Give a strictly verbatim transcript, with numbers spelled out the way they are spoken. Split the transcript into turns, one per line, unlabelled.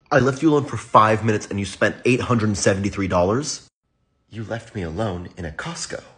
I left you alone for five minutes and you spent eight hundred seventy-three dollars? You left me alone in a Costco.